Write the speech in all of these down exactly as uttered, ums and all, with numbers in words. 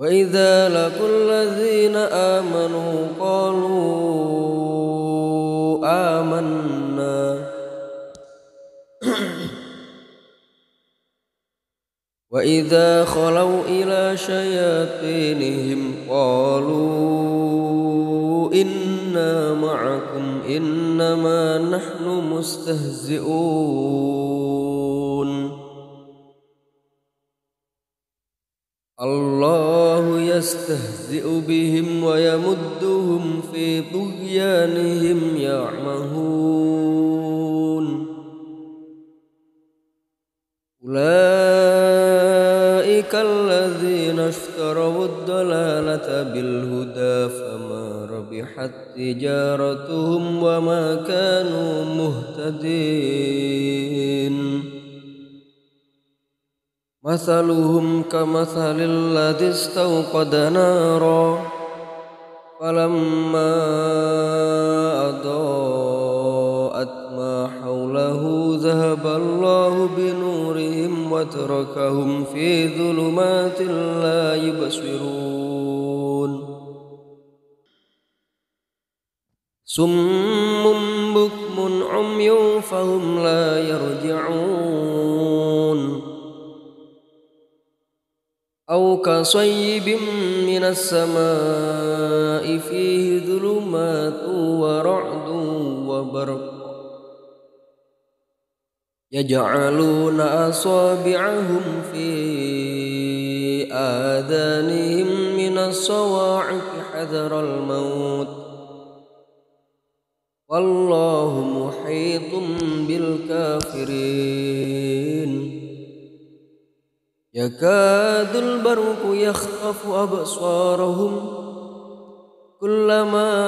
وإذا لقوا الذين آمنوا قالوا آمنا وإذا خلوا إلى شياطينهم قالوا إنا معكم إنما نحن مستهزئون الله يستهزئ بهم ويمدهم في طغيانهم يعمهون أولئك الذين اشتروا الضلالة بالهدى فما ربحت تجارتهم وما كانوا مهتدين مثلهم كمثل الذي استوقد نارا فلما أضاءت ما حوله ذهب الله بنورهم وتركهم في ظلمات لا يبصرون صم بكم عمي فهم لا يرجعون أو كصيب من السماء فيه ظلمات ورعد وبرق يجعلون أصابعهم في آذانهم من الصواعق حذر الموت والله محيط بالكافرين يكاد البرق يخطف أبصارهم كلما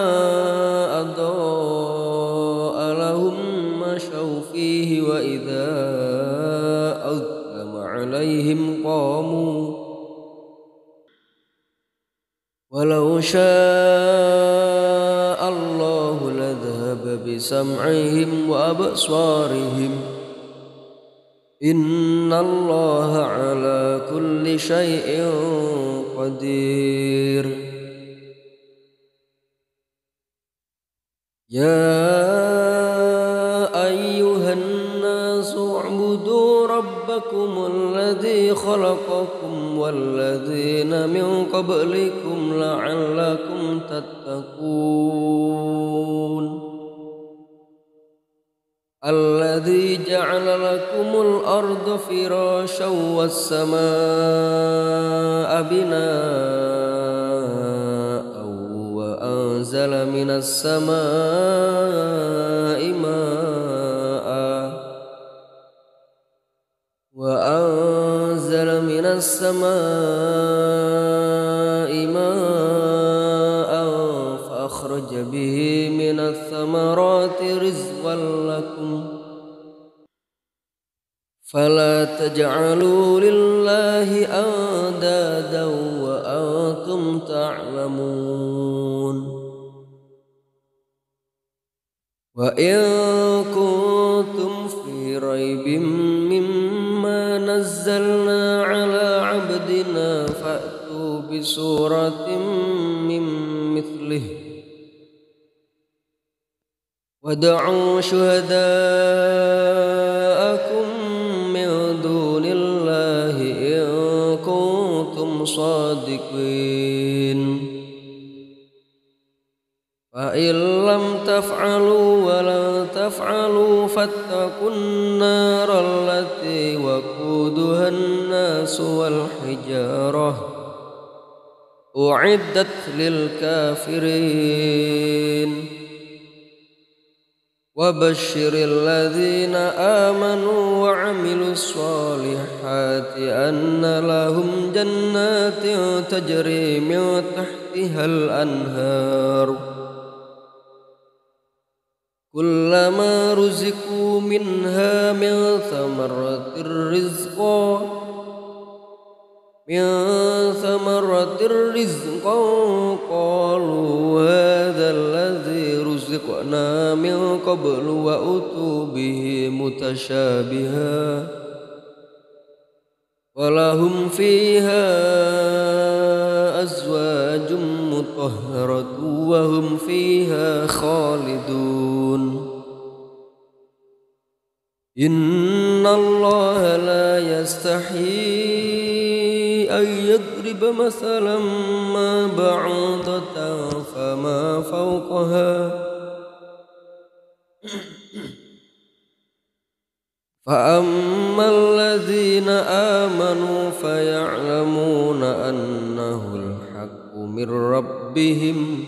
أضاء لهم مشوا فيه وإذا أظلم عليهم قاموا ولو شاء الله لذهب بسمعهم وأبصارهم إن الله على كل شيء قدير يا أيها الناس اعبدوا ربكم الذي خلقكم والذين من قبلكم لعلكم تتقون الذي جعل لكم الأرض فراشا والسماء بناء وأنزل من السماء ماء وأنزل من السماء ماء فأخرج به من الثمرات رزقا لكم فلا تجعلوا لله أندادا وأنتم تعلمون وإن كنتم في ريب مما نزلنا على عبدنا فأتوا بسورة من مثله وادعوا شهداءكم من دون الله إن كنتم صادقين فإن لم تفعلوا ولن تفعلوا فاتقوا النار التي وقودها الناس والحجارة أعدت للكافرين وبشر الذين آمنوا وعملوا الصالحات أن لهم جنات تجري من تحتها الأنهار كلما رزقوا منها من ثمرة رزقا من ثمرة رزقا قالوا هذا الذي رزقنا من قبل وأتوا به متشابها ولهم فيها مطهرة وهم فيها خالدون إن الله لا يستحيي أن يضرب مثلا ما بعوضة فما فوقها فأما الذين آمنوا فيعلمون أنه الحق من ربهم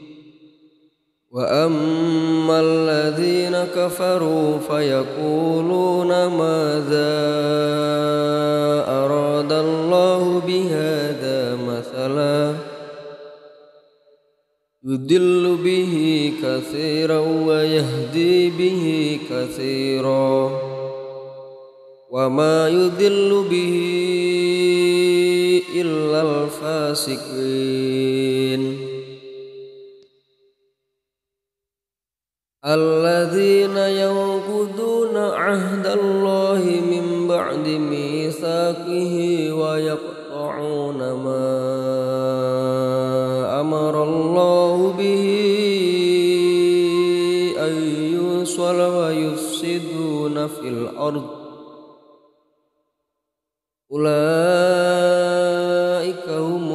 وأما الذين كفروا فيقولون ماذا أراد الله بهذا مثلا يضل به كثيرا ويهدي به كثيرا وما يضل به إلا الفاسقين الذين ينقضون عهد الله من بعد ميثاقه ويقطعون ما أمر الله به أن يوصل ويفسدون في الأرض أولئك هم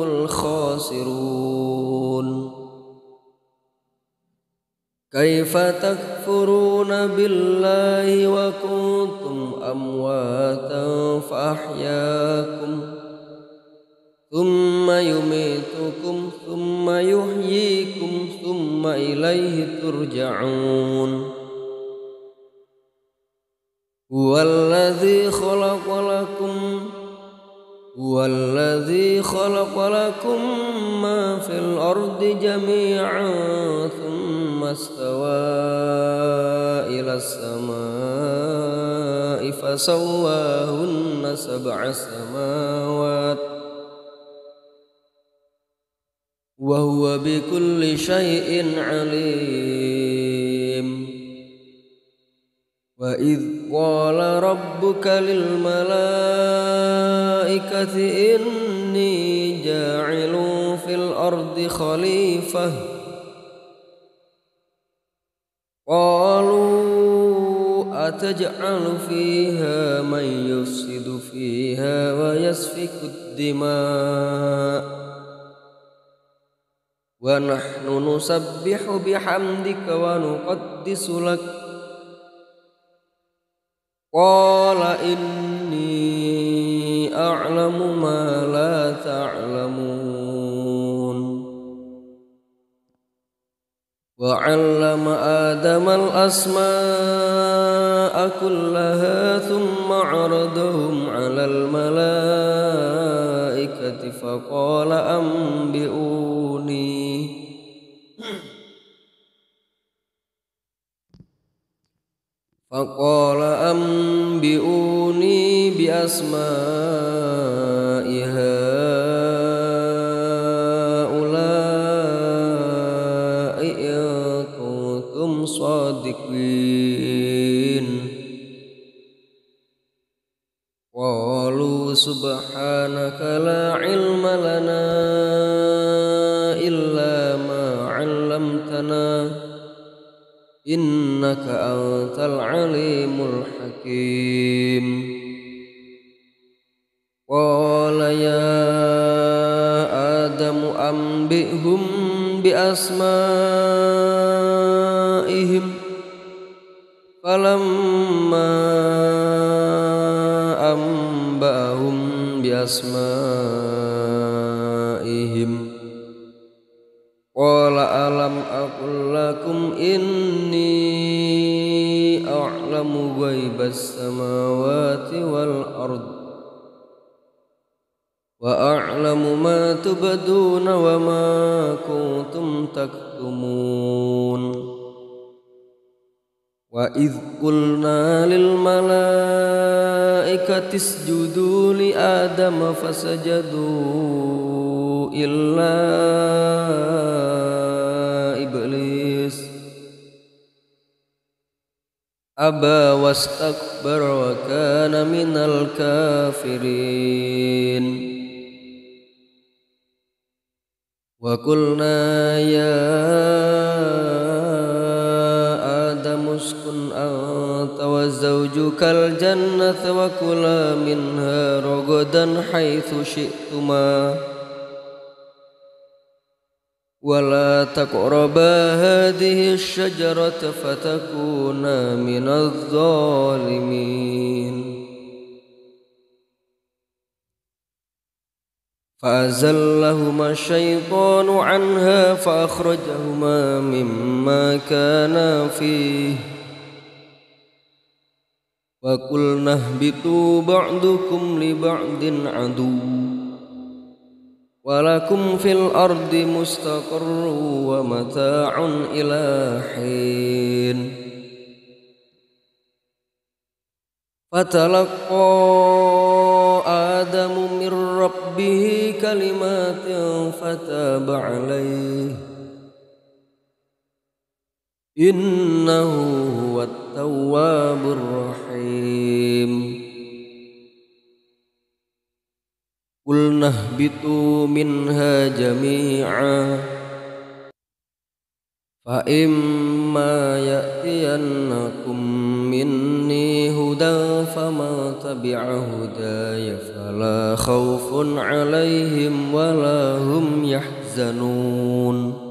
الخاسرون كيف تكفرون بالله وكنتم أمواتا فأحياكم ثم يميتكم ثم يحييكم ثم إليه ترجعون هو الذي خلق لكم هو الذي خلق لكم ما في الأرض جميعا ثم استوى إلى السماء فسواهن سبع سماوات وهو بكل شيء عليم وإذ قال ربك للملائكة إني جاعل في الأرض خليفة قالوا أتجعل فيها من يفسد فيها ويسفك الدماء ونحن نسبح بحمدك ونقدس لك قال إني أعلم ما لا تعلمون وعلم آدم الأسماء كلها ثم عرضهم على الملائكة فقال أنبئوني فقال أنبئوني بأسماء هؤلاء إن كنتم صادقين قالوا سبحانك لا علم لنا إلا ما علمتنا إنك أنت العليم الحكيم قال يا آدم أنبئهم بأسمائهم فلما أنبأهم بأسمائهم قال ألم أقل لكم إني أعلم غيب السماوات والأرض وأعلم ما تبدون وما كنتم تكتمون وإذ قلنا للملائكة اسجدوا لآدم فسجدوا إلا إبليس أبى واستكبر وكان من الكافرين وقلنا يا آدم اسكن أنت وزوجك الجنة وكلا منها رغدا حيث شئتما ولا تقربا هذه الشجرة فتكونا من الظالمين فأزلهما الشيطان عنها فأخرجهما مما كانا فيه وقلنا اهبطوا بعضكم لبعض عدو ولكم في الأرض مستقر ومتاع إلى حين فتلقى آدم من ربه كلمات فتاب عليه إنه هو التواب الرحيم قلنا اهبطوا منها جميعا فإما يأتينكم مني هدى فمن تبع هداي فلا خوف عليهم ولا هم يحزنون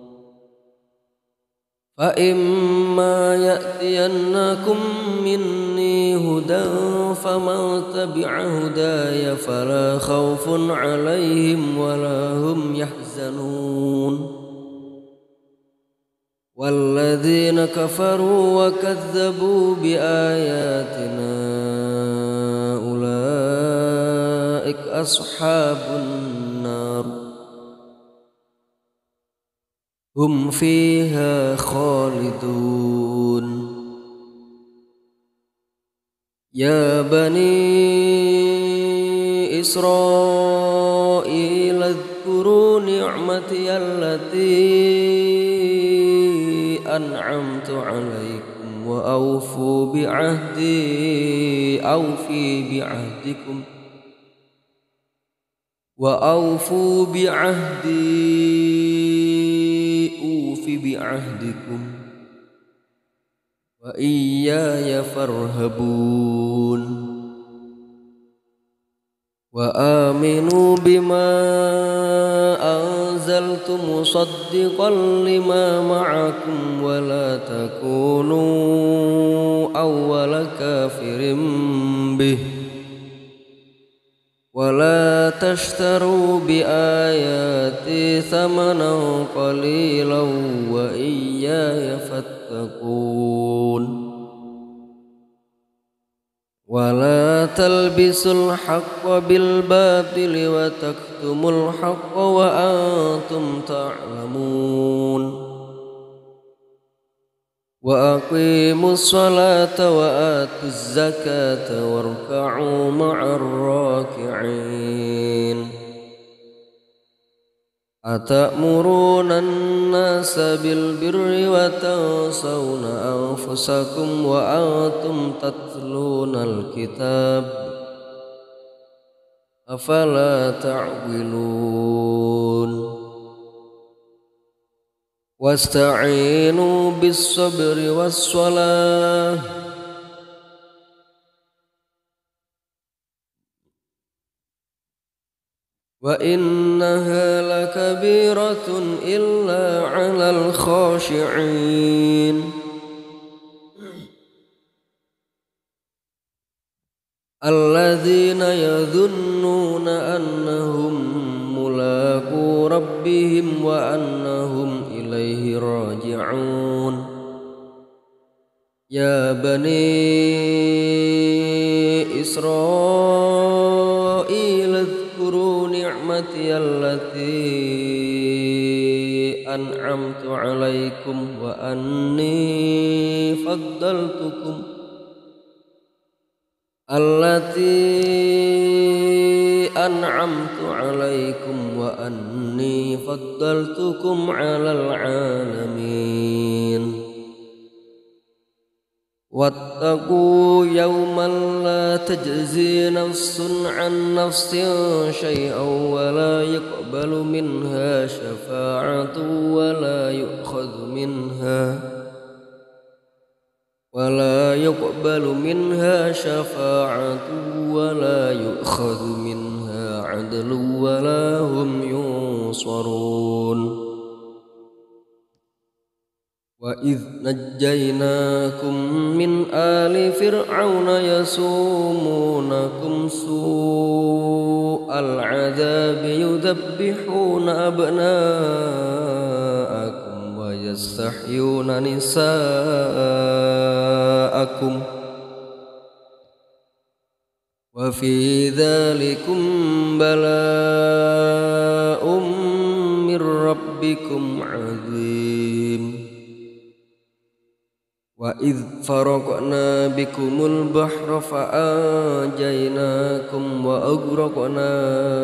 فإما يأتينكم مني هدى فمن تبع هداي فلا خوف عليهم ولا هم يحزنون والذين كفروا وكذبوا بآياتنا أولئك أصحاب النار هم فيها خالدون يا بني إسرائيل اذكروا نعمتي التي أنعمت عليكم وأوفوا بعهدي أوفي بعهدكم وأوفوا بعهدي أوف بعهدكم وإياي فارهبون وآمنوا بما أنزلت مصدقا لما معكم ولا تكونوا أول كافر به ولا تشتروا بآياتي ثمنا قليلا وإياي فاتقون ولا تلبسوا الحق بالباطل وتكتموا الحق وأنتم تعلمون وأقيموا الصلاة وآتوا الزكاة واركعوا مع الراكعين أتأمرون الناس بالبر وتنسون أنفسكم وأنتم تتلون الكتاب أفلا تعقلون واستعينوا بالصبر والصلاة وإنها لكبيرة إلا على الخاشعين الذين يظنون أنهم ملاقو ربهم وأنهم إليه راجعون يا بني إسرائيل اذكروا نعمتي التي أنعمت عليكم وأني فضلتكم التي أنعمت عليكم وأني فضلتكم على العالمين واتقوا يوما لا تجزي نفس عن نفس شيئا ولا يقبل منها شفاعة ولا يؤخذ منها ولا يقبل منها شفاعة ولا يؤخذ منها عدل ولا هم ينصرون وإذ نجيناكم من آل فرعون يسومونكم سوء العذاب يذبحون أبناءكم ويستحيون نساءكم وفي ذلكم بلاء من ربكم عظيم وإذ فرقنا بكم البحر فأنجيناكم وأغرقنا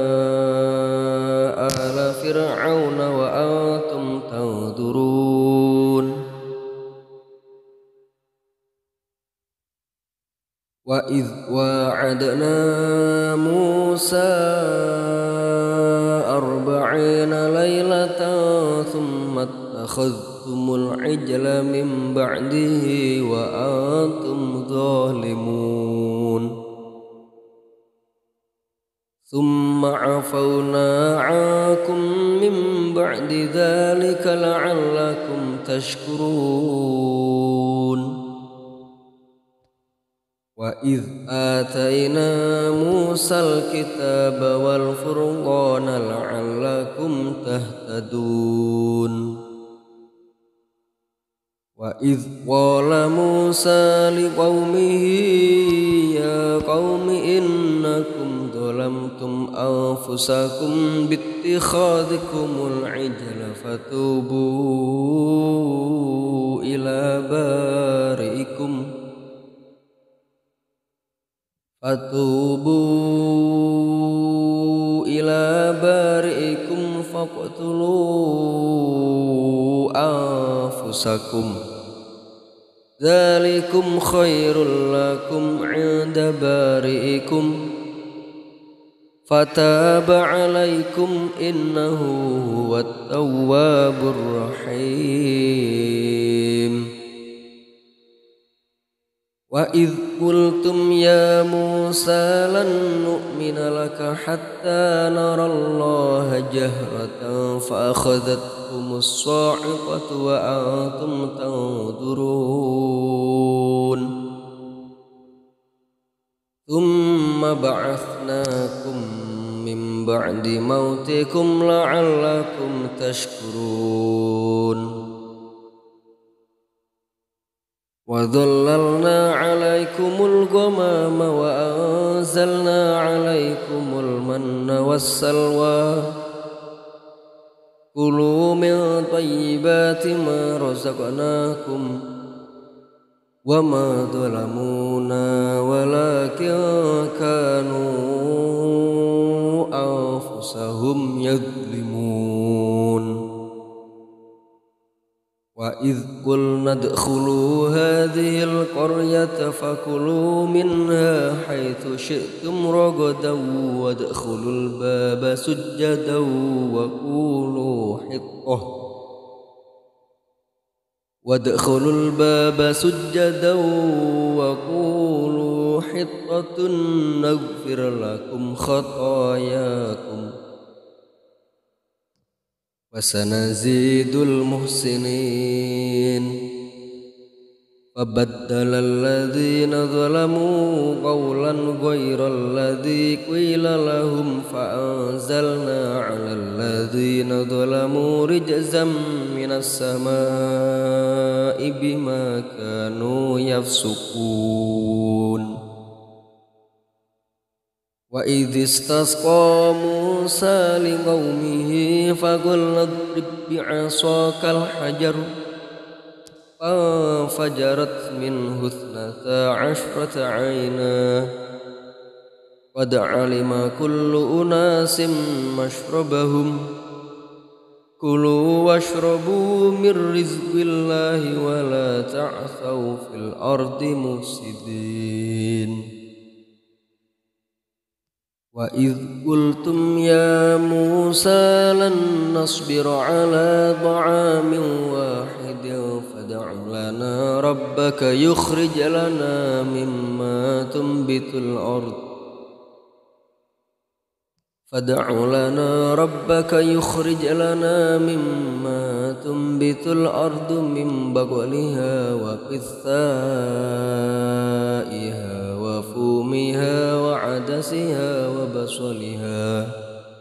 آل فرعون وأنتم تنظرون وإذ واعدنا موسى أربعين ليلة ثم اتخذتم العجل من بعده وأنتم ظالمون ثم عفونا عنكم من بعد ذلك لعلكم تشكرون وإذ آتينا موسى الكتاب والفرقان لعلكم تهتدون وإذ قال موسى لقومه يا قوم إنكم ظلمتم أنفسكم باتخاذكم العجل فتوبوا إلى بارئكم فتوبوا إلى بارئكم فاقتلوا أنفسكم ذلكم خير لكم عند بارئكم فتاب عليكم إنه هو التواب الرحيم وإذ قلتم يا موسى لن نؤمن لك حتى نرى الله جهرة فأخذتكم الصاعقة وأنتم تنظرون ثم بعثناكم من بعد موتكم لعلكم تشكرون وظللنا عليكم الغمام وأنزلنا عليكم المن والسلوى كلوا من طيبات ما رزقناكم وما ظلمونا ولكن كانوا أنفسهم يظلمون وإذ قلنا ادخلوا هذه القرية فكلوا منها حيث شئتم رغدا وادخلوا الباب سجدا وقولوا حطة وادخلوا الباب سجدا وقولوا حطة نغفر لكم خطاياكم وسنزيد المحسنين فبدل الذين ظلموا قولا غير الذي قيل لهم فأنزلنا على الذين ظلموا رجزا من السماء بما كانوا يفسقون وإذ استسقى موسى لقومه فقلنا اضرب بعصاك الحجر فانفجرت منه اثنتا عشرة عينا قد علم كل أناس مشربهم كلوا واشربوا من رزق الله ولا تعثوا في الأرض مفسدين وإذ قلتم يا موسى لن نصبر على طعام واحد فادع لنا ربك يخرج لنا مما تنبت الأرض فادع لنا ربك يخرج لنا مما تنبت الأرض من بقلها وقثائها وفومها وعدسها وبصلها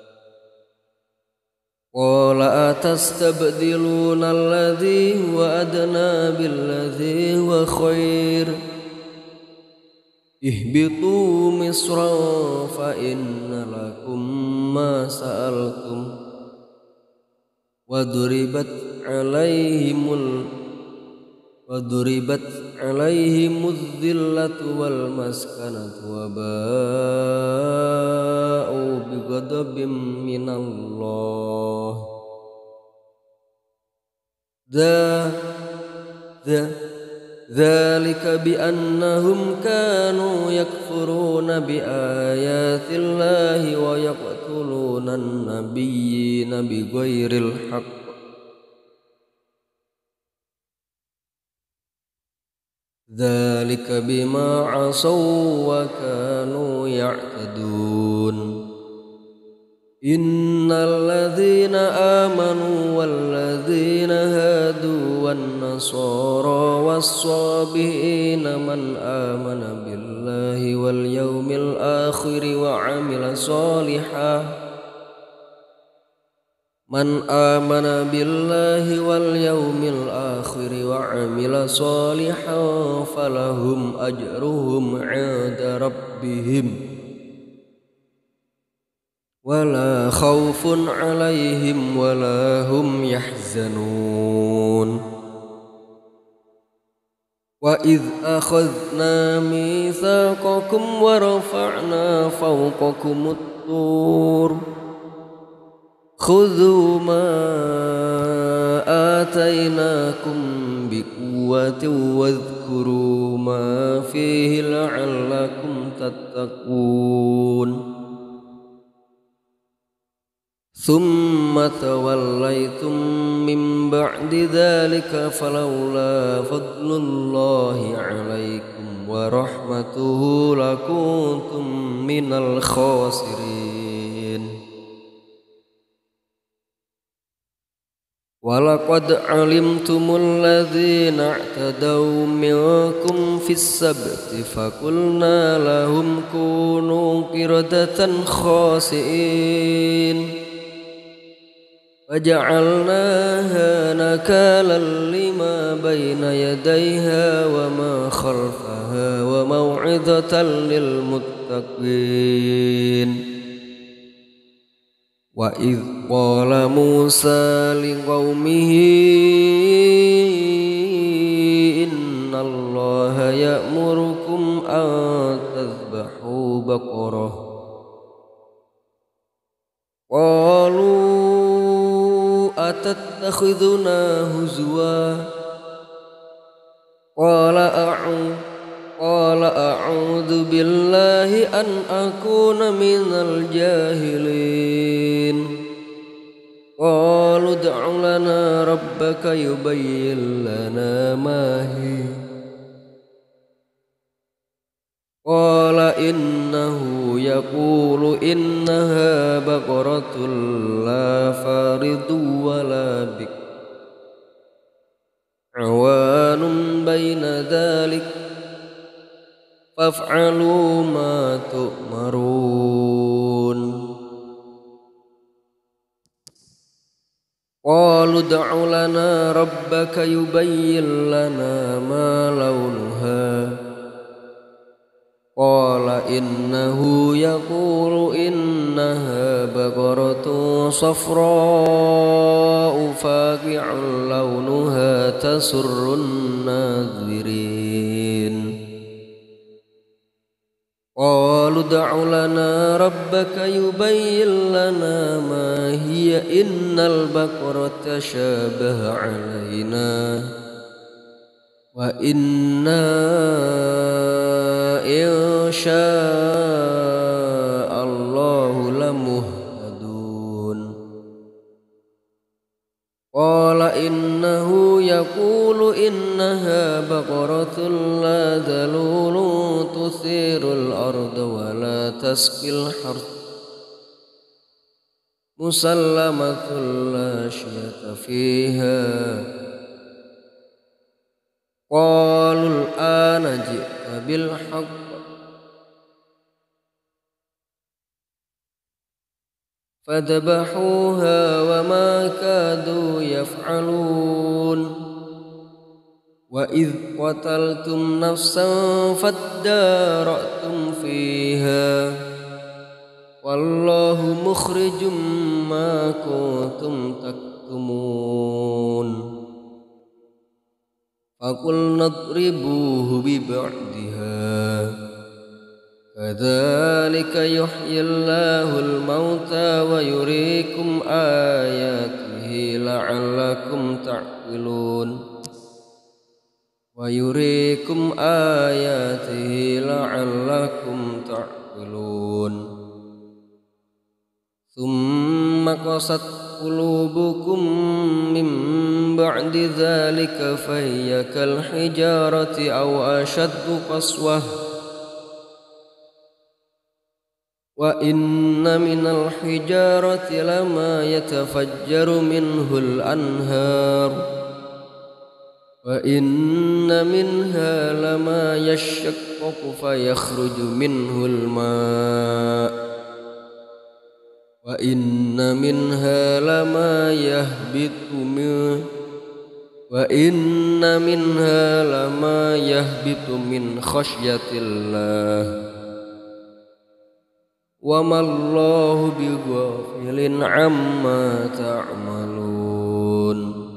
قال أتستبدلون الذي هو أدنى بالذي هو خير اهبطوا مصرا فإن لكم ما سألتم وضربت عليهم ال... وضربت عليهم الذلة والمسكنة وباءوا بغضب من الله ذا ذا ذلك بأنهم كانوا يكفرون بآيات الله ويقتلون النبيين بغير الحق ذلك بما عصوا وكانوا يعتدون إن الذين آمنوا والذين هادوا والنصارى والصابئين من آمن بالله واليوم الآخر وعمل صالحا من آمن بالله واليوم الآخر وعمل صالحا فلهم أجرهم عند ربهم ولا خوف عليهم ولا هم يحزنون وإذ أخذنا ميثاقكم ورفعنا فوقكم الطور خذوا ما آتيناكم بقوة واذكروا ما فيه لعلكم تتقون ثم توليتم من بعد ذلك فلولا فضل الله عليكم ورحمته لكنتم من الخاسرين ولقد علمتم الذين اعتدوا منكم في السبت فقلنا لهم كونوا قردة خاسئين فجعلناها نكالا لما بين يديها وما خلفها وموعظة للمتقين وإذ قال موسى لقومه إن الله يأمركم أن تذبحوا بقرة قالوا أتتخذنا هزوا قال أعوذ قال أعوذ بالله أن أكون من الجاهلين قالوا ادع لنا ربك يبين لنا ما هي قال إنه يقول إنها بقرة لا فارض ولا بكر عوان بين ذلك فافعلوا ما تؤمرون قالوا ادع لنا ربك يبين لنا ما لونها قال إنه يقول إنها بقرة صفراء فاقع لونها تسر الناظرين قالوا ادع لنا ربك ربك يبين لنا ما هي إن البقرة تشابه علينا وإنا إن شاء الله لمهتدون قال إنه يقول إنها بقرة لا ذلول تثير الأرض ولا تسقي الحرث مسلمة لا شية فيها قالوا الآن جئت بالحق فذبحوها وما كادوا يفعلون وإذ قتلتم نفسا فادارأتم فيها والله مخرج ما كنتم تكتمون فقلنا اضربوه ببعدها كذلك يحيي الله الموتى ويريكم آياته لعلكم تعقلون ويريكم آياته لعلكم تعقلون ثم قست قلوبكم من بعد ذلك فهي كالحجارة أو أشد قسوة وإن من الحجارة لما يتفجر منه الأنهار وإن منها لما يشقق فيخرج منه الماء وإن منها لما يهبط من وإن منها لما يهبط من خشية الله وما الله بغافل عما تعملون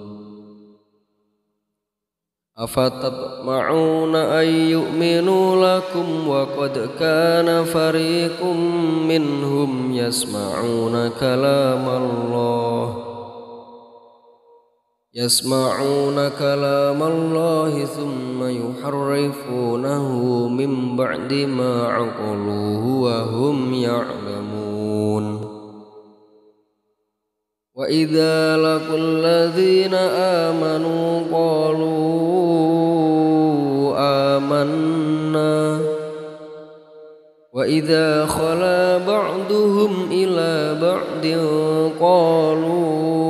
أفتطمعون أن يؤمنوا لكم وقد كان فريق منهم يسمعون كلام الله يسمعون كلام الله ثم يحرفونه من بعد ما عقلوه وهم يعلمون وإذا لقوا الذين آمنوا قالوا آمنا وإذا خلا بعضهم إلى بعض قالوا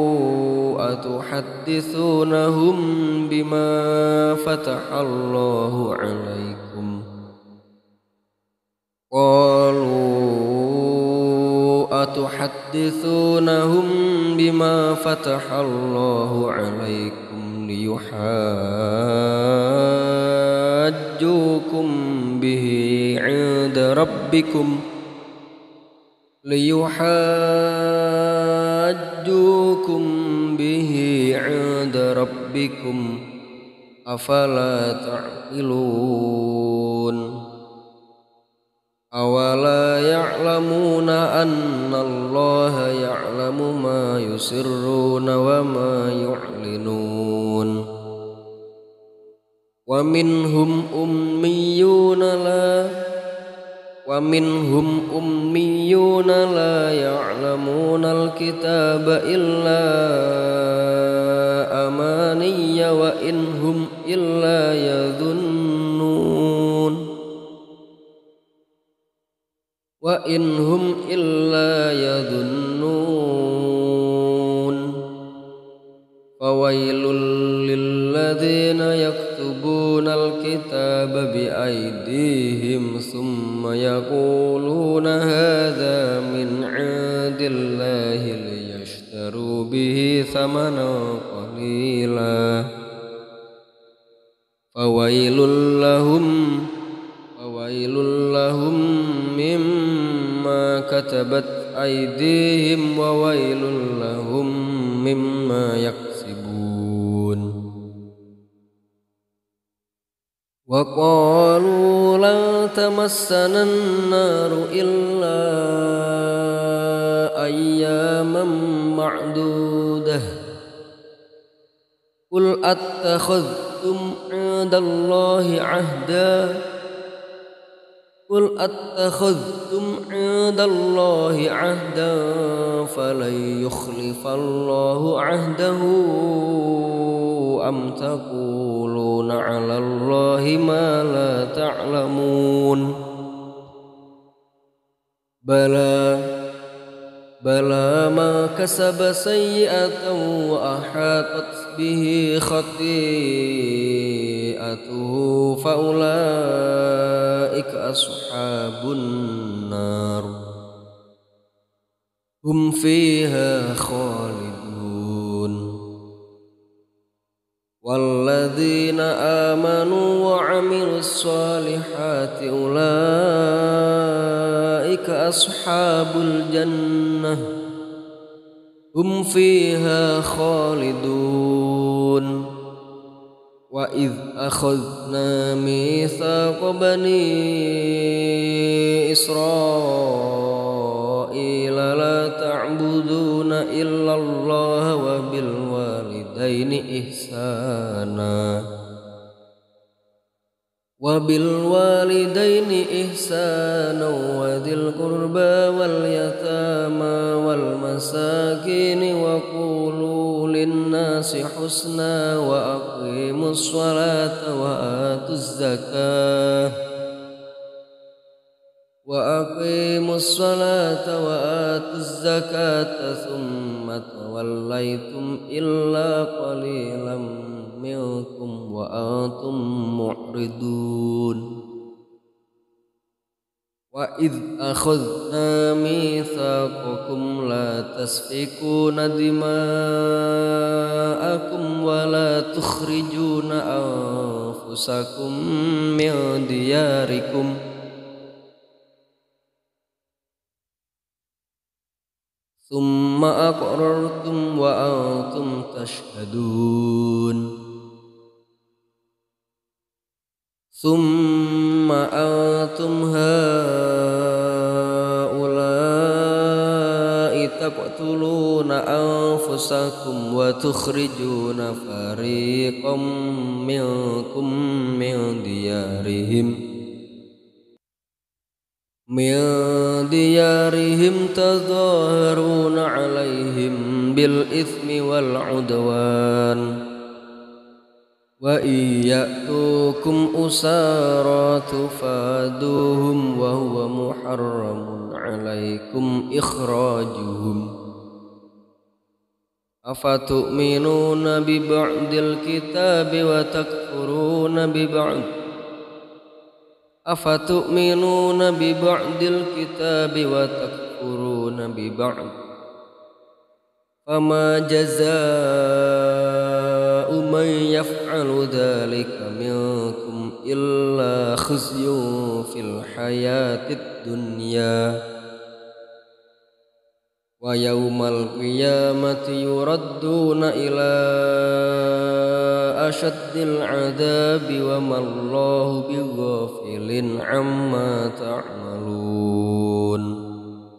أتحدثونهم بما فتح الله عليكم قالوا أتحدثونهم بما فتح الله عليكم ليحاجوكم به عند ربكم ليحاجوكم به عند ربكم أفلا تعقلون أولا يعلمون أن الله يعلم ما يسرون وما يعلنون ومنهم أميون لا ومنهم أميون لا يعلمون الكتاب إلا أماني وإن هم إلا يظنون وإن هم إلا يظنون فويل للذين يكتبون الكتاب بأيديهم ثم يقولون هذا من عند الله ليشتروا به ثمنا قليلا فويل لهم فويل لهم مما كتبت أيديهم وويل لهم مما يكسبون وقالوا لن تمسنا النار إلا أياما معدودة قل أتخذتم عند الله عهدا قل أتخذتم عند الله عهدا فلن يخلف الله عهده أم تقولون على الله ما لا تعلمون بلى بلى ما كسب سيئة وأحاطت به خطيئته فأولئك أصحاب النار هم فيها خالدون والذين آمنوا وعملوا الصالحات أولئك أصحاب الجنة هم فيها خالدون وإذ أخذنا ميثاق بني إسرائيل لا تعبدون إلا الله وبالوالدين إحسانا وبالوالدين إحسانا وذي القربى واليتامى والمساكين وقولوا للناس حسنا وأقيموا الصلاة وآتوا الزكاة وأقيموا الصلاة وآتوا الزكاة ثم توليتم إلا قليلا منكم وأنتم معرضون وإذ أخذنا ميثاقكم لا تسفكون دماءكم ولا تخرجون أنفسكم من دياركم ثم أقررتم وأنتم تشهدون ثم أنتم هؤلاء تقتلون أنفسكم وتخرجون فريقا منكم من ديارهم من ديارهم تظاهرون عليهم بالإثم والعدوان وإن يأتوكم أسارى تفادوهم وهو محرم عليكم إخراجهم أفتؤمنون ببعض الكتاب وتكفرون ببعض أفتؤمنون ببعض الكتاب وتكفرون ببعض فما جزاء من يفعل ذلك منكم إلا خزي في الحياة الدنيا ويوم القيامة يردون إلى أشد العذاب وما الله بغافل عما تعملون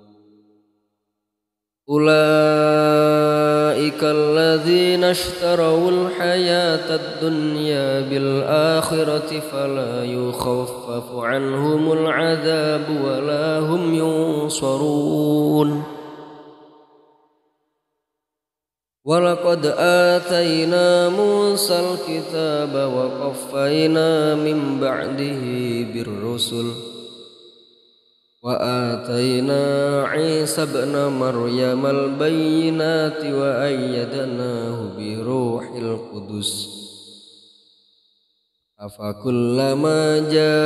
أولئك الذين اشتروا الحياة الدنيا بالآخرة فلا يخفف عنهم العذاب ولا هم ينصرون ولقد آتينا موسى الكتاب وقفينا من بعده بالرسل وآتينا عيسى ابن مريم البينات وأيدناه بروح القدس أفكلما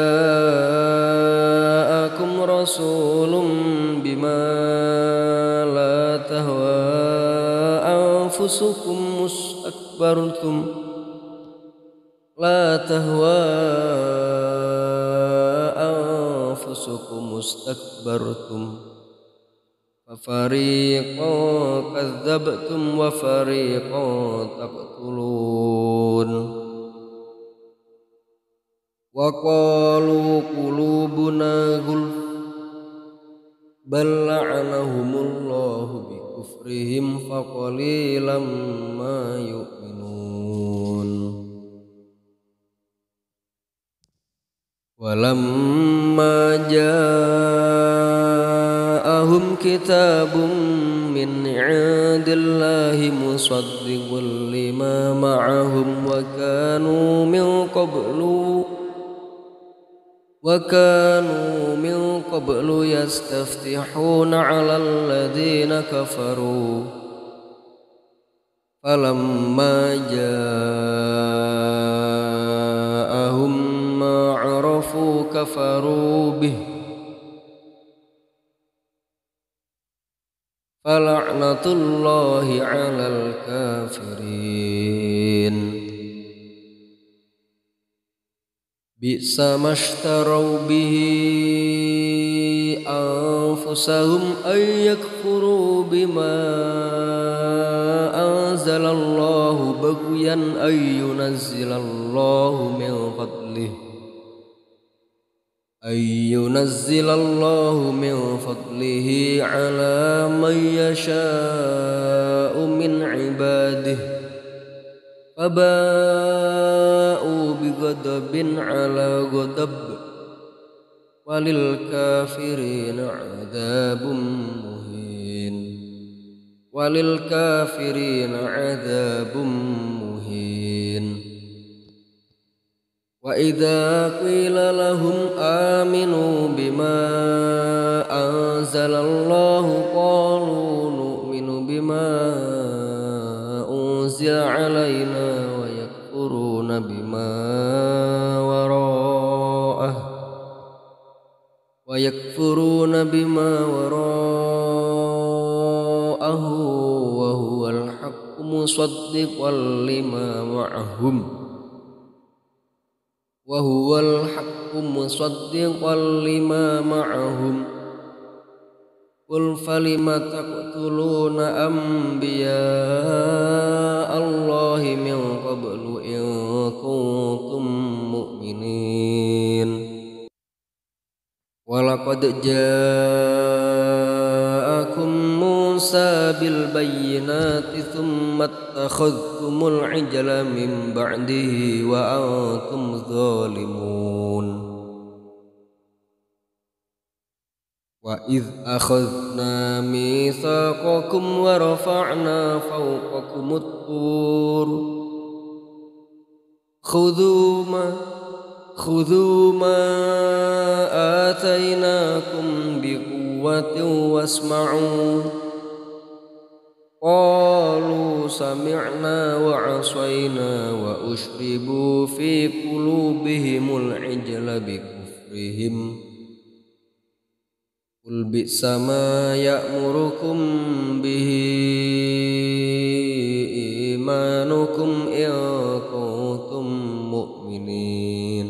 جاءكم رسول بما لا تهوى أنفسكم استكبرتم لا تهوى أنفسكم استكبرتم ففريقا كذبتم وفريقا تقتلون wa qalu qulubuna ghulf bal la'anahumullahu bi kufrihim faqalilan ma yu'minun. Walamma ja'ahum kitabun min 'indillahi musaddiqun lima ma'ahum wa kanu min qablu wa kanu min qablu yastaftihuna 'alal ladzina kafaru falamma ja'ahum ma 'arafu kafaru bih fala'natullahi 'alal kafirin. Bi'sa mashtaraw bihi anfusahum ay yakfuru bima anzalallahu baghyan ay yunazzilallahu min fadlihi ay yunazzilallahu min fadlihi ala man yasha'u min ibadihi faba'u bighadabin ala ghadab walil kafirina adzabun muhin walil kafirina adzabun muhin. Wa idza qila lahum aminu bima anzalallahu qalu nu'minu bima unzila alaina wa yakfuruna bima wara'ah wa yakfuruna bima wara'ahu wa huwal haqqu musaddiqan lima ma'ahum wa huwal haqqu musaddiqan lima ma'ahum. Qul falima taqtuluna anbiya Allahi min qablu in kuntum mu'minin. Walaqad ja'akum Musa bil bayyinati thumma attakhadhtumul ijla min ba'dihi wa antum zalimun. Wa idh akhadna mitsaqakum wa rafa'na fawqakumut tur khudhu ma khudhu ma atainakum biquwwatin wasma'u qalu sami'na wa 'asayna wa ushribu fi qulubihimul ijla bikufrihim. Qul bi'sa ma ya'murukum bihi imanukum in kuntum mu'minin.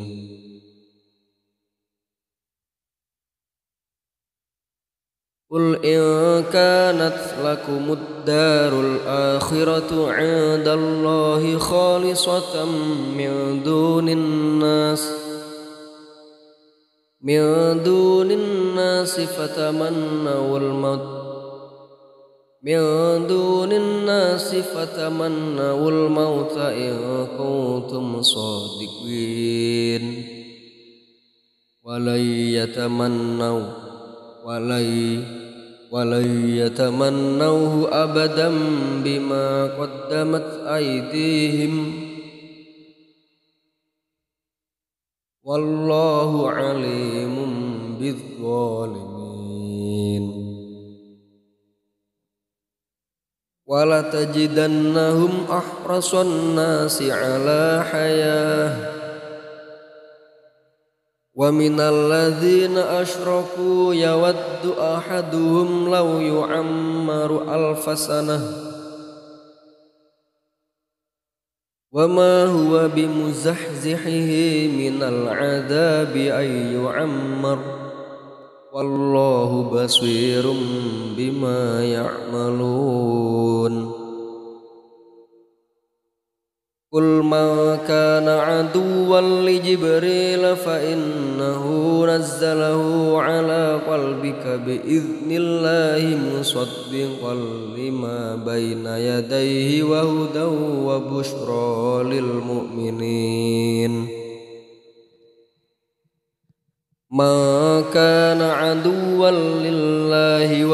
Qul in kanat lakumud darul akhiratu 'indallahi khalisatan min dunin nas min dunin nasi fatamannawul maut min dunin nasi fatamannawul mauta in kuntum shadiqin walay yatamannaw walay walay yatamannawhu abadan bima qaddamat aydihim wallahu alimun bizzalimin. Wala tajidannahum ahrasan nasi ala hayah wa minal ladzina asyraku yawaddu ahaduhum law yu'ammaru alfasanah wa ma huwa bimuzahzihihi minal adabi ay yu'ammar wallahu basirum bima ya'malun. Qul ma كان عدوا لجبريل فإنه نزله على قلبك بإذن الله مصدقا لما بين يديه وهدى وبشرى للمؤمنين ما كان عدوا لله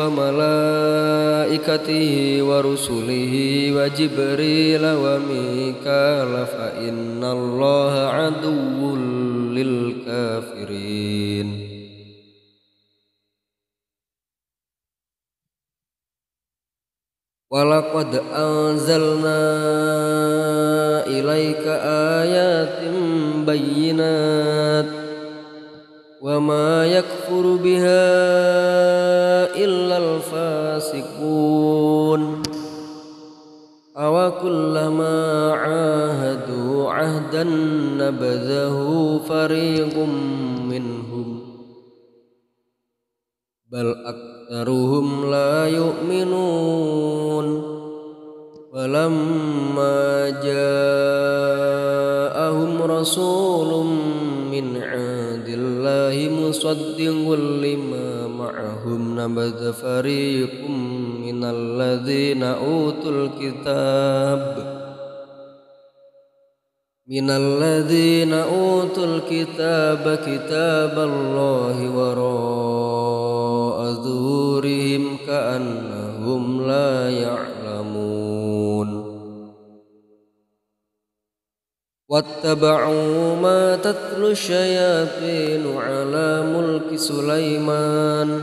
وملائكته ورسله وجبريل وميكال فإن الله عدو للكافرين ولقد أنزلنا إليك آيات بينات وما يكفر بها إلا الفاسقون أوكلما عاهدوا عهدا نبذه فريق منهم بل أكثرهم لا يؤمنون ولما جاءهم رسول من عند الله مصدق لما معهم نبذ فريق من الذين أوتوا الكتاب من الذين أوتوا الكتاب كتاب الله وراء ظهورهم كأنهم لا يعلمون واتبعوا ما تتلو الشياطين على ملك سليمان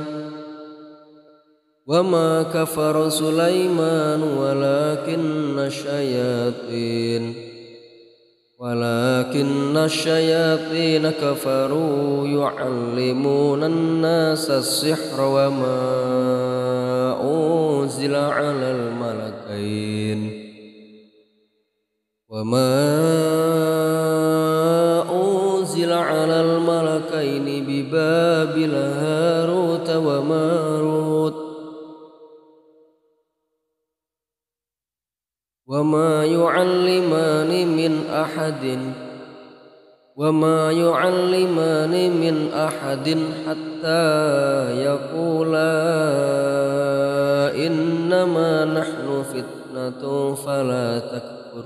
وما كفر سليمان ولكن الشياطين ولكن الشياطين كفروا يعلمون الناس السحر وما أنزل على الملكين وما أنزل على الملكين ببابل هاروت وماروت وما يعلمان من أحد وما يعلمان من أحد حتى يقولا إنما نحن فتنة فلا تكفر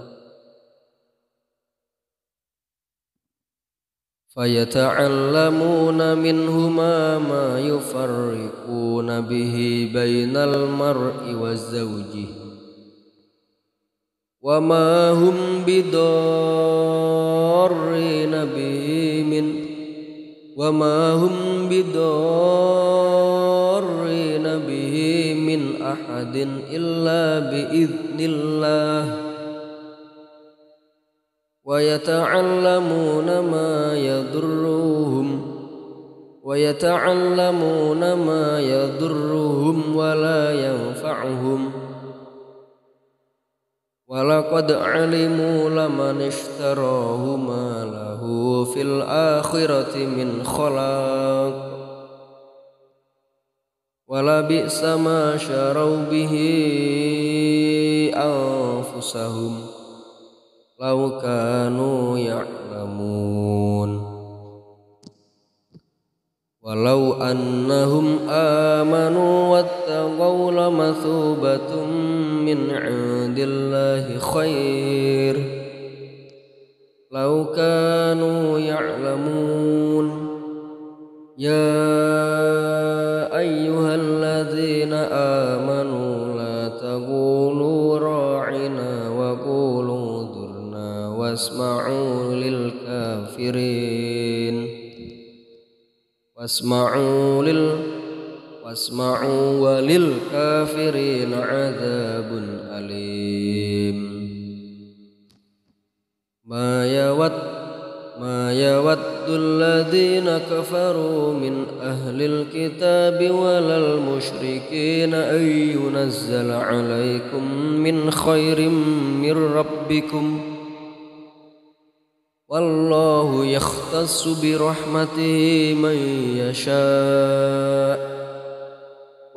فيتعلمون منهما ما يفرقون به بين المرء وزوجه وما هم بضارين به من وما هم بضارين به من أحد إلا بإذن الله ويتعلمون ما يضرهم ويتعلمون ما يضرهم ولا ينفعهم ولقد علموا لمن اشتراه ما له في الآخرة من خلاق ولبئس ما شروا به أنفسهم لو كانوا يعلمون ولو أنهم آمنوا واتقوا لمثوبة من عند الله خير لو كانوا يعلمون يا أيها الذين آمنوا لا تقولوا راعنا وقولوا انظرنا واسمعوا للكافرين واسمعوا لل واسمعوا وللكافرين عذاب أليم ما يود ما يود الذين كفروا من أهل الكتاب ولا المشركين أن ينزل عليكم من خير من ربكم والله يختص برحمته من يشاء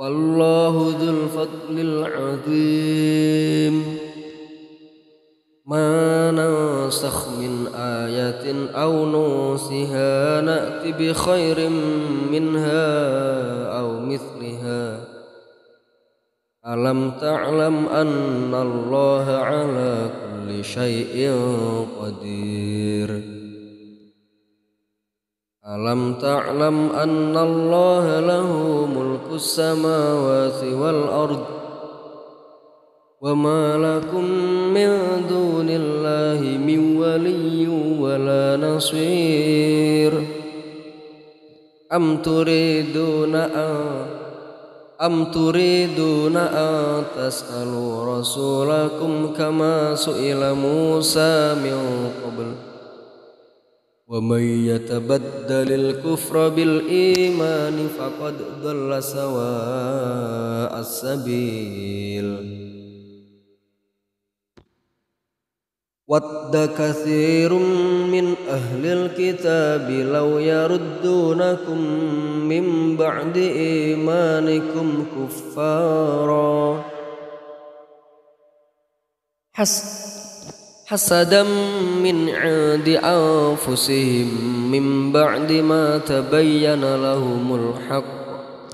والله ذو الفضل العظيم ما ننسخ من آية أو ننسها نأت بخير منها أو مثلها ألم تعلم أن الله على كل شيء قدير ألم تعلم أن الله له ملك السماوات والأرض وما لكم من دون الله من ولي ولا نصير أم تريدون أن أم تريدون أن تسألوا رسولكم كما سئل موسى من قبل ومن يتبدل الكفر بالإيمان فقد ضل سواء السبيل ود كثير من أهل الكتاب لو يردونكم من بعد إيمانكم كفارا حسدا من عند أنفسهم من بعد ما تبين لهم الحق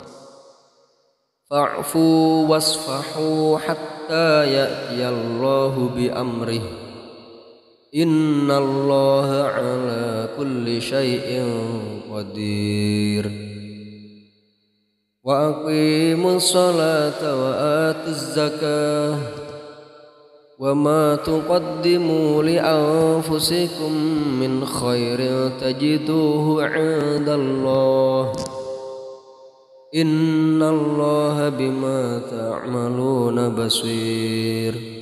فاعفوا واصفحوا حتى يأتي الله بأمره إن الله على كل شيء قدير وأقيموا الصلاة وآتوا الزكاة وما تقدموا لأنفسكم من خير تجدوه عند الله إن الله بما تعملون بصير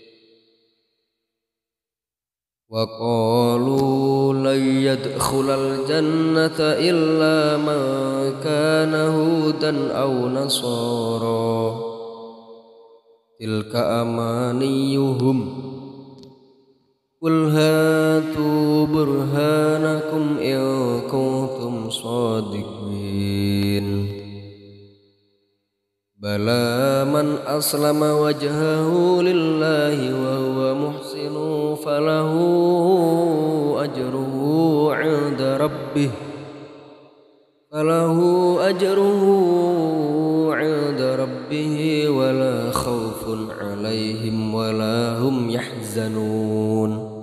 وقالوا لن يدخل الجنة إلا من كان هودا أو نصارى تلك أمانيهم قل هاتوا برهانكم إن كنتم صادقين بلى من أسلم وجهه لله وهو محسن فله أجره عند ربه فله أجره عند ربه ولا خوف عليهم ولا هم يحزنون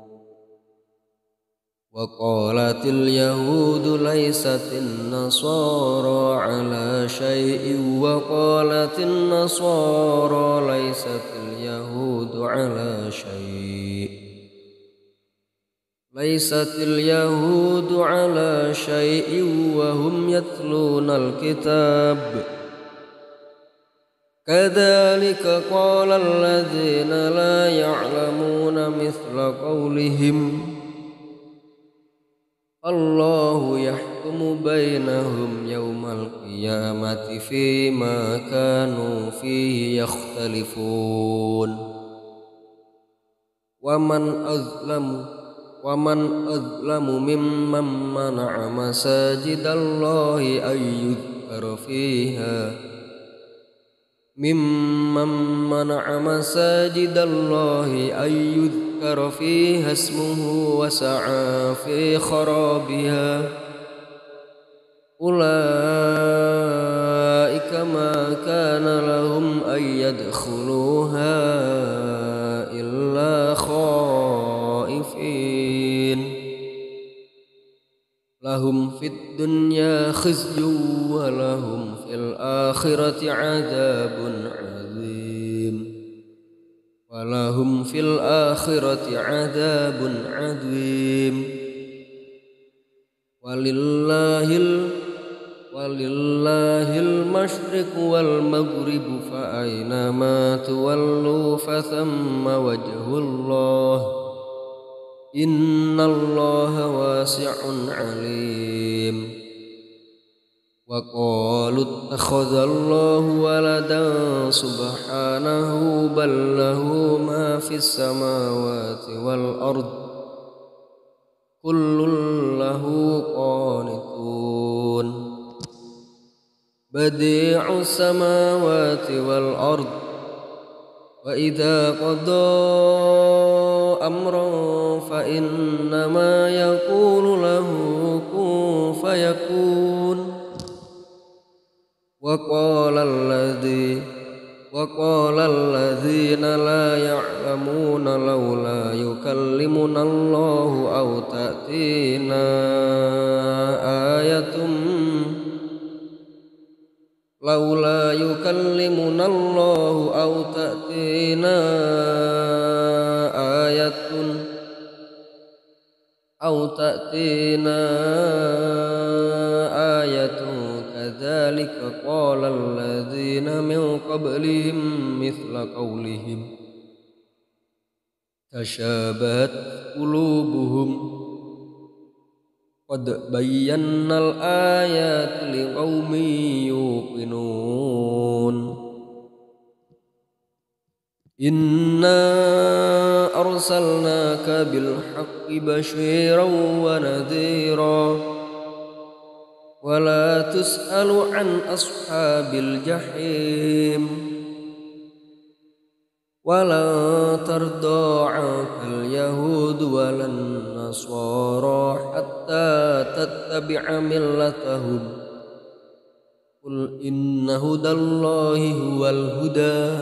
وقالت اليهود ليست النصارى على شيء وقالت النصارى ليست اليهود على شيء ليست اليهود على شيء وهم يتلون الكتاب كذلك قال الذين لا يعلمون مثل قولهم الله يحكم بينهم يوم القيامة فيما كانوا فيه يختلفون ومن أظلم ومن أظلم ممن منع مساجد الله أن يذكر فيها ممن منع مساجد الله أن يذكر فيها اسمه وسعى في خرابها أولئك ما كان لهم أن يدخلوها إلا خائفين لهم في الدنيا خزي ولهم في الآخرة عذاب عظيم ولهم في الآخرة عذاب عظيم ولله ال ولله المشرق والمغرب فأينما تولوا فثم وجه الله إن الله واسع عليم وقالوا اتخذ الله ولدا سبحانه بل له ما في السماوات والأرض كل له قانتون بديع السماوات والأرض وإذا قضى أمرا فإنما يقول له كن فيكون وقال الذي وقال الذين لا يعلمون لولا يكلمنا الله أو تأتينا آية لولا يكلمنا الله أو تأتينا آية أو تأتينا آية كذلك قال الذين من قبلهم مثل قولهم تشابهت قلوبهم قد بينا الآيات لقوم يوقنون إنا أرسلناك بالحق بشيرا ونذيرا ولا تسأل عن أصحاب الجحيم ولن ترضى عنك اليهود ولا النصارى حتى تتبع ملتهم قل إن هدى الله هو الهدى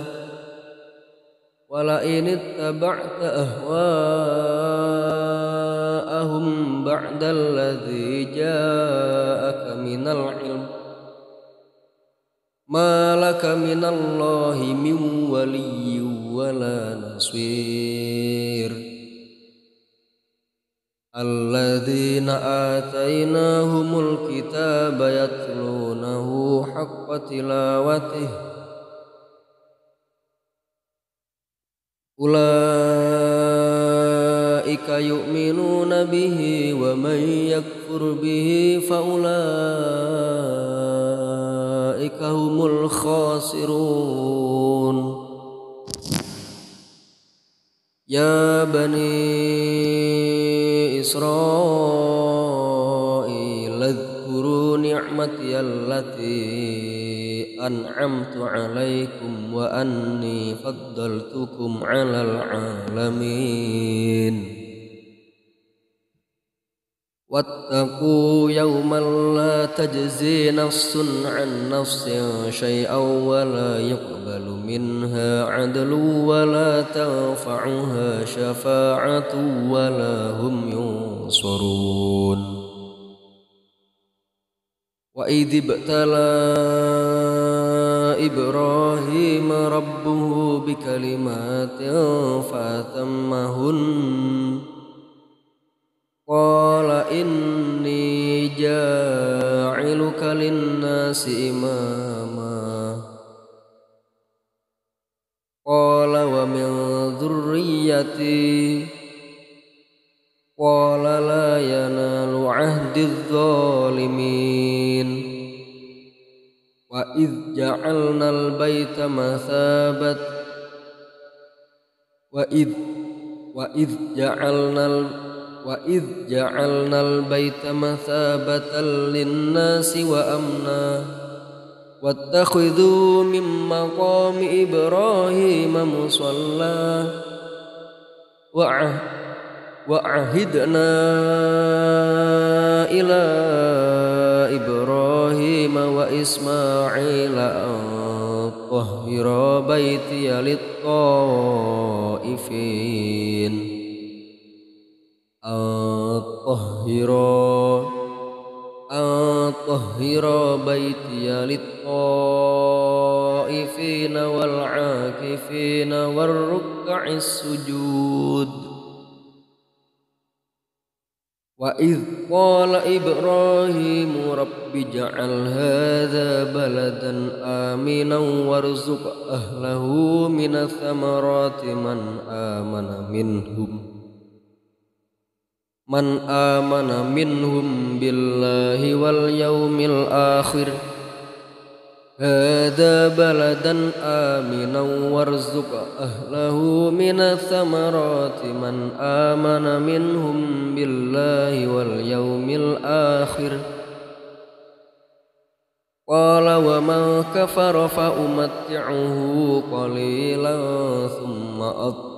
ولئن اتبعت أهواءهم بعد الذي جاءك من العلم ما لك من الله من ولي ولا نصير الذين آتيناهم الكتاب يتلونه حق تلاوته أولئك يؤمنون به ومن يكفر به فأولئك هم الخاسرون يا بني إسرائيل اذكروا نعمتي التي أنعمت عليكم وأني فضلتكم على العالمين واتقوا يوما لا تجزي نفس عن نفس شيئا ولا يقبل منها عدل ولا تنفعها شفاعة ولا هم ينصرون وإذ ابتلى إبراهيم ربه بكلمات فأتمهن قال إني جاعلك للناس إماما قال ومن ذريتي قال لا ينال عهد الظالمين وإذ جعلنا البيت مثابة وإذ وإذ جعلنا وإذ جعلنا البيت مثابة للناس وأمنا واتخذوا من مقام إبراهيم مصلى وعهدنا إلى إبراهيم وإسماعيل أن طهر بيتي للطائفين أن طهر أن طهر بيتي للطائفين والعاكفين والركع السجود وإذ قال إبراهيم رب اجعل هذا بلدا آمنا وارزق أهله من الثمرات من آمن منهم من آمن منهم بالله واليوم الآخر هذا بلدا آمنا وارزق أهله من الثمرات من آمن منهم بالله واليوم الآخر qala wa man kafara fa umatti'uhu qalilan thumma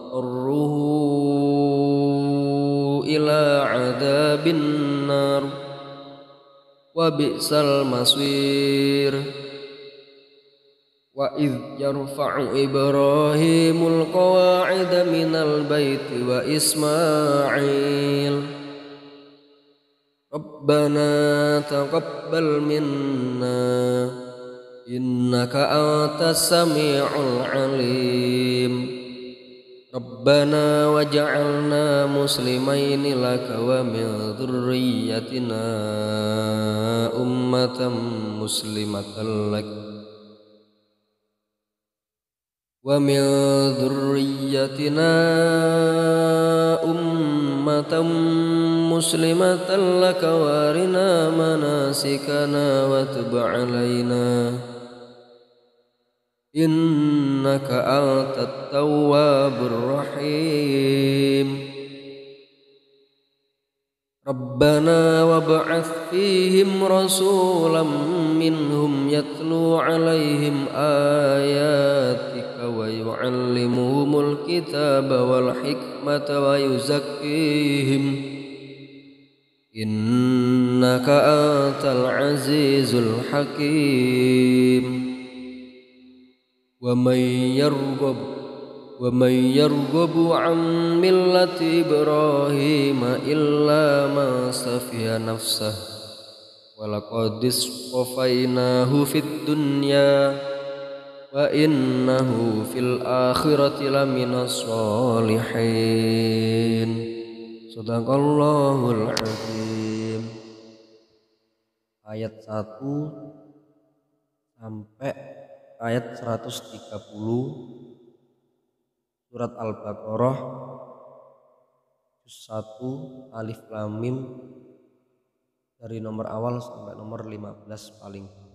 adtarruhu ila adabin nar wa bi'sal masir. Wa idh yarfa'u Ibrahimul qawa'ida minal baiti wa Ismail Rabbana taqabbal minna innaka antas sami'ul alim. Rabbana waj'alna muslimaini laka wa min dhurriyyatina ummatan muslimatan lak wa min dhurriyyatina ummatan muslimatan laka wa arina manasikana wa tub alaina innaka antat tawwabur rahim. Rabbana wab'ats fihim rasulan minhum yatlu alaihim ayatika wa yu'allimuhumul kitaba wal hikmata wa yuzakkihim innaka antal azizul hakim. Wa may yarghab wa may yarghabu an millati Ibrahim illa man safiha nafsah wa laqad istafainahu fid dunya wa innahu fil akhirati laminas sholihin. Shadaqallahul azim. Ayat satu sampai ayat seratus tiga puluh Surat Al-Baqarah juz satu Alif Lam Mim dari nomor awal sampai nomor lima belas paling